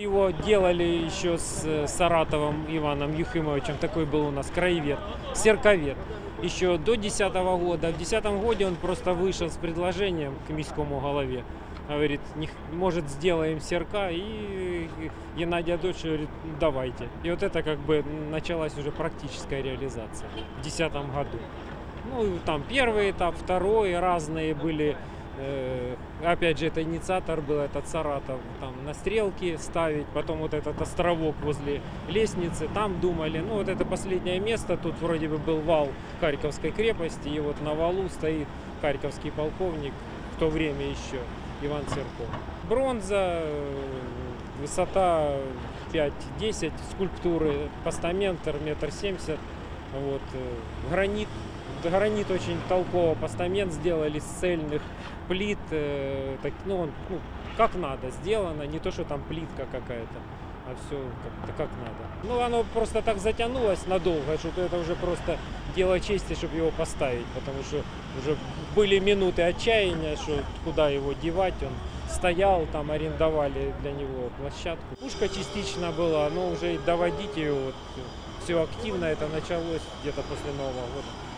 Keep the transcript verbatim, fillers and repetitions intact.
Его делали еще с Саратовым Иваном Юхимовичем, такой был у нас краевед, серковед. Еще до десятого года. В десятом году он просто вышел с предложением к міському голове. Говорит, не, может, сделаем серка, и Геннадий Адольфович говорит, давайте. И вот это как бы началась уже практическая реализация в десятом году. Ну, там первый этап, второй, разные были. Э, опять же, это инициатор был, этот Саратов, там на стрелки ставить, потом вот этот островок возле лестницы, там думали, ну вот это последнее место, тут вроде бы был вал Харьковской крепости, и вот на валу стоит харьковский полковник, в то время еще Иван Серков. Бронза, высота пять-десять, скульптуры, постамент метр семьдесят, вот, гранит. Гранит очень толково, постамент сделали с цельных плит, э, так, ну, он, ну, как надо сделано, не то, что там плитка какая-то, а все как, как надо. Ну, оно просто так затянулось надолго, что это уже просто дело чести, чтобы его поставить, потому что уже были минуты отчаяния, что куда его девать, он стоял, там арендовали для него площадку. Пушка частично была, но уже доводить ее, вот, все активно это началось где-то после Нового года.